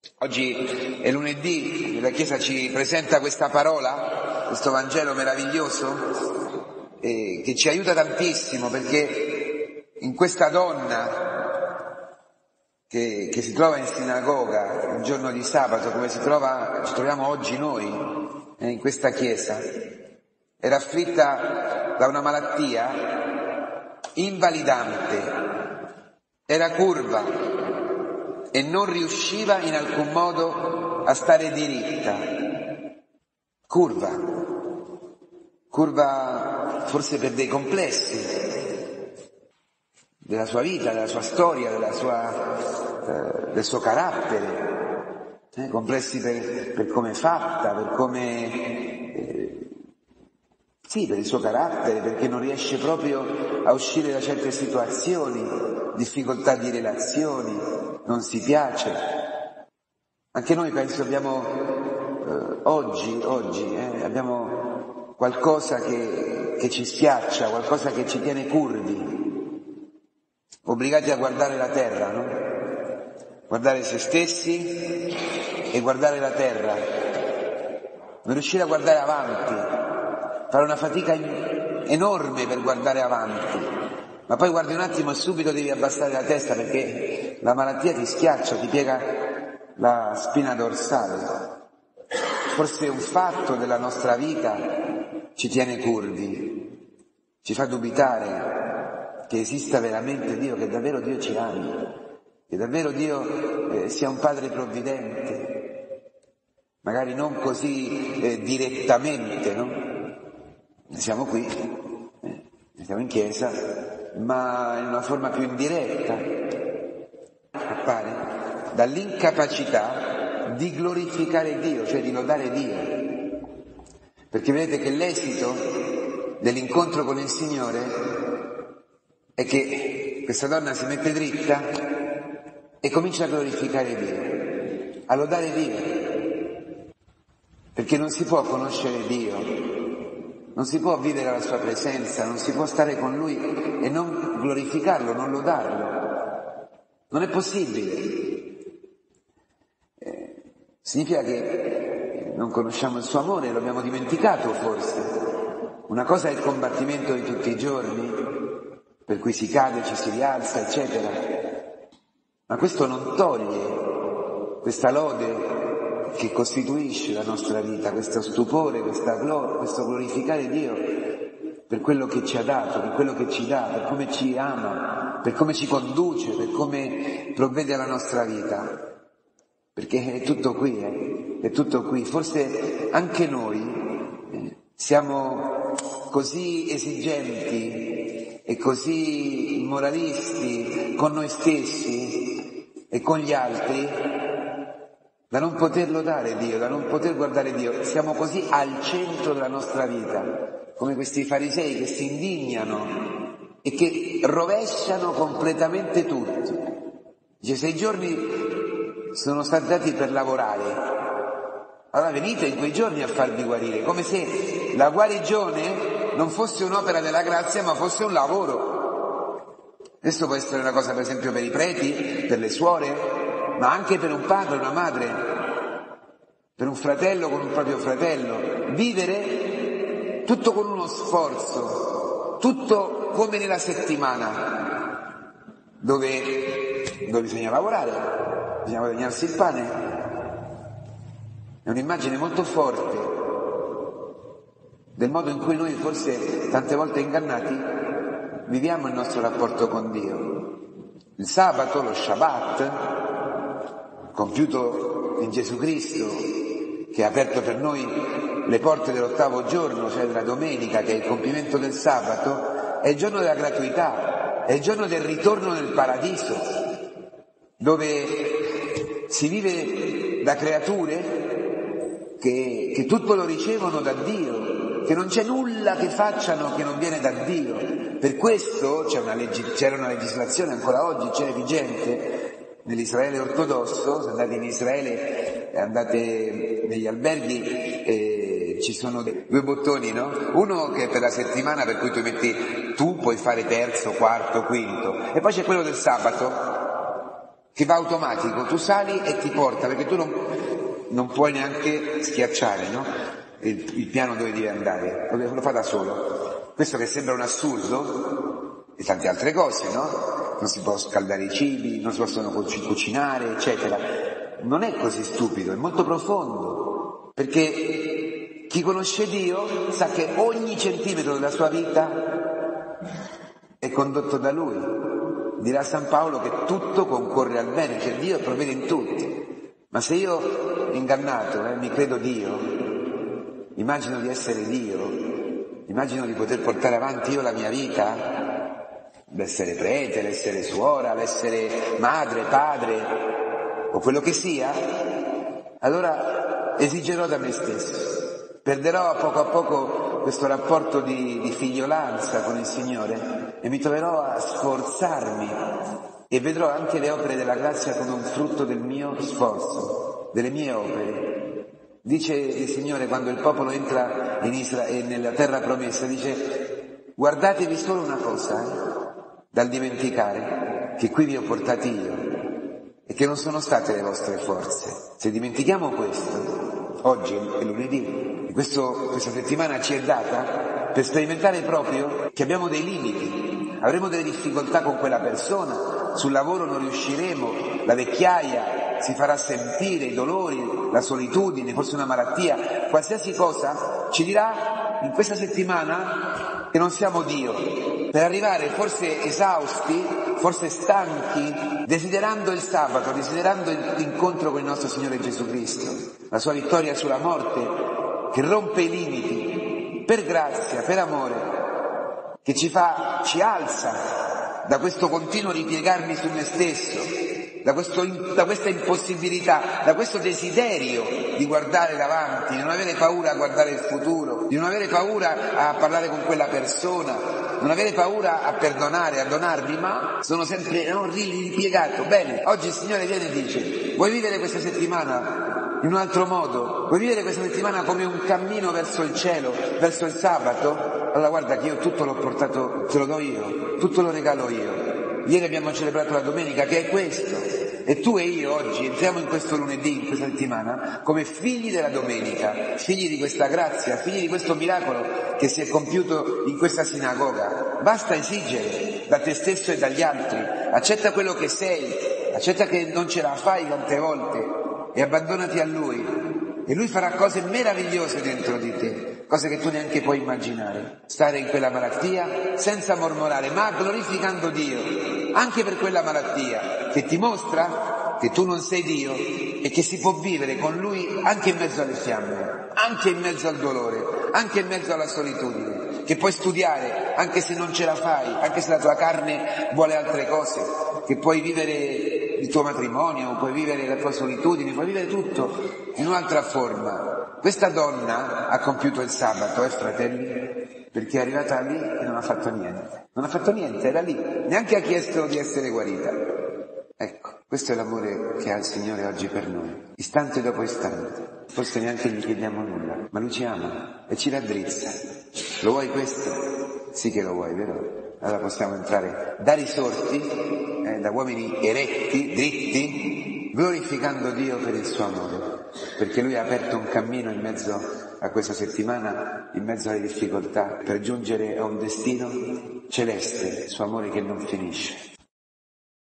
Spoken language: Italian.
Oggi è lunedì, la Chiesa ci presenta questa parola, questo Vangelo meraviglioso, che ci aiuta tantissimo, perché in questa donna che si trova in sinagoga il giorno di sabato, come ci troviamo oggi noi, in questa Chiesa, era afflitta da una malattia invalidante, era curva e non riusciva in alcun modo a stare diritta. Curva forse per dei complessi della sua vita, della sua storia, del suo carattere, complessi per come è fatta, per il suo carattere, perché non riesce proprio a uscire da certe situazioni, difficoltà di relazioni, non si piace. Anche noi penso abbiamo oggi abbiamo qualcosa che ci schiaccia, qualcosa che ci tiene curvi, obbligati a guardare la terra, no? Guardare se stessi e guardare la terra, non riuscire a guardare avanti, fare una fatica enorme per guardare avanti. Ma poi guardi un attimo e subito devi abbassare la testa, perché la malattia ti schiaccia, ti piega la spina dorsale. Forse un fatto della nostra vita ci tiene curvi, ci fa dubitare che esista veramente Dio, che davvero Dio ci ami, che davvero Dio sia un Padre provvidente. Magari non così direttamente, no? Siamo qui, siamo in chiesa, ma in una forma più indiretta, appare, dall'incapacità di glorificare Dio, cioè di lodare Dio. Perché vedete che l'esito dell'incontro con il Signore è che questa donna si mette dritta e comincia a glorificare Dio, a lodare Dio. Perché non si può conoscere Dio, non si può vivere la sua presenza, non si può stare con Lui e non glorificarlo, non lodarlo. Non è possibile. Significa che non conosciamo il suo amore, lo abbiamo dimenticato forse. Una cosa è il combattimento di tutti i giorni, per cui si cade, ci si rialza, eccetera. Ma questo non toglie questa lode che costituisce la nostra vita, questo stupore, questo glorificare Dio per quello che ci ha dato, per quello che ci dà, per come ci ama, per come ci conduce, per come provvede alla nostra vita. Perché è tutto qui, è tutto qui. Forse anche noi siamo così esigenti e così moralisti con noi stessi e con gli altri, da non poter lodare Dio, da non poter guardare Dio. Siamo così al centro della nostra vita, come questi farisei che si indignano e che rovesciano completamente tutto. Dice, 6 giorni sono stati dati per lavorare, allora venite in quei giorni a farvi guarire, come se la guarigione non fosse un'opera della grazia, ma fosse un lavoro. Questo può essere una cosa, per esempio, per i preti, per le suore, ma anche per un padre, una madre, per un fratello con un proprio fratello. Vivere tutto con uno sforzo, tutto come nella settimana, dove bisogna lavorare, bisogna guadagnarsi il pane. È un'immagine molto forte del modo in cui noi, forse tante volte ingannati, viviamo il nostro rapporto con Dio. Il sabato, lo Shabbat, compiuto in Gesù Cristo, che ha aperto per noi le porte dell'8° giorno, cioè della domenica, che è il compimento del sabato, è il giorno della gratuità, è il giorno del ritorno nel paradiso, dove si vive da creature che tutto lo ricevono da Dio, che non c'è nulla che facciano che non viene da Dio. Per questo c'era una legislazione, ancora oggi c'è vigente, nell'Israele ortodosso. Se andate in Israele, andate negli alberghi, ci sono 2 bottoni, no? Uno che è per la settimana, per cui tu puoi fare terzo, quarto, quinto, e poi c'è quello del sabato, che va automatico, tu sali e ti porta, perché tu non puoi neanche schiacciare, no? Il piano dove devi andare, lo fa da solo. Questo che sembra un assurdo, e tante altre cose, no? Non si può scaldare i cibi, non si possono cucinare, eccetera. Non è così stupido, è molto profondo, perché chi conosce Dio sa che ogni centimetro della sua vita è condotto da Lui. Dirà San Paolo che tutto concorre al bene, cioè Dio provvede in tutto. Ma se io, ingannato, mi credo Dio, immagino di essere Dio, immagino di poter portare avanti io la mia vita, l'essere prete, l'essere suora, l'essere madre, padre, o quello che sia, allora esigerò da me stesso, perderò a poco questo rapporto di figliolanza con il Signore e mi troverò a sforzarmi e vedrò anche le opere della grazia come un frutto del mio sforzo, delle mie opere. Dice il Signore quando il popolo entra in Israele, nella terra promessa, dice: guardatevi solo una cosa, dal dimenticare, che qui vi ho portati io e che non sono state le vostre forze. Se dimentichiamo questo, oggi è lunedì, e questa settimana ci è data per sperimentare proprio che abbiamo dei limiti, avremo delle difficoltà con quella persona, sul lavoro non riusciremo, la vecchiaia si farà sentire, i dolori, la solitudine, forse una malattia, qualsiasi cosa ci dirà in questa settimana che non siamo Dio, per arrivare forse esausti, forse stanchi, desiderando il sabato, desiderando l'incontro con il nostro Signore Gesù Cristo, la sua vittoria sulla morte, che rompe i limiti, per grazia, per amore, che ci alza da questo continuo ripiegarmi su me stesso, da questa impossibilità, da questo desiderio di guardare davanti, di non avere paura a guardare il futuro, di non avere paura a parlare con quella persona, non avere paura a perdonare, a donarmi, ma sono sempre ripiegato. Bene, oggi il Signore viene e dice: vuoi vivere questa settimana in un altro modo? Vuoi vivere questa settimana come un cammino verso il cielo, verso il sabato? Allora guarda che io tutto l'ho portato, te lo do io, tutto lo regalo io. Ieri abbiamo celebrato la domenica, che è questo, e tu e io oggi entriamo in questo lunedì, in questa settimana, come figli della domenica, figli di questa grazia, figli di questo miracolo che si è compiuto in questa sinagoga. Basta esigere da te stesso e dagli altri, accetta quello che sei, accetta che non ce la fai tante volte e abbandonati a Lui. E Lui farà cose meravigliose dentro di te, cose che tu neanche puoi immaginare. Stare in quella malattia senza mormorare, ma glorificando Dio, anche per quella malattia, che ti mostra che tu non sei Dio e che si può vivere con Lui anche in mezzo alle fiamme, anche in mezzo al dolore, anche in mezzo alla solitudine, che puoi studiare anche se non ce la fai, anche se la tua carne vuole altre cose, che puoi vivere il tuo matrimonio, puoi vivere la tua solitudine, puoi vivere tutto in un'altra forma. Questa donna ha compiuto il sabato, fratelli, perché è arrivata lì e non ha fatto niente. Non ha fatto niente, era lì, neanche ha chiesto di essere guarita. Ecco, questo è l'amore che ha il Signore oggi per noi, istante dopo istante. Forse neanche gli chiediamo nulla, ma Lui ci ama e ci raddrizza. Lo vuoi questo? Sì che lo vuoi, vero? Allora possiamo entrare da risorti, da uomini eretti, dritti, glorificando Dio per il suo amore, perché Lui ha aperto un cammino in mezzo a questa settimana, in mezzo alle difficoltà, per giungere a un destino celeste, il suo amore che non finisce.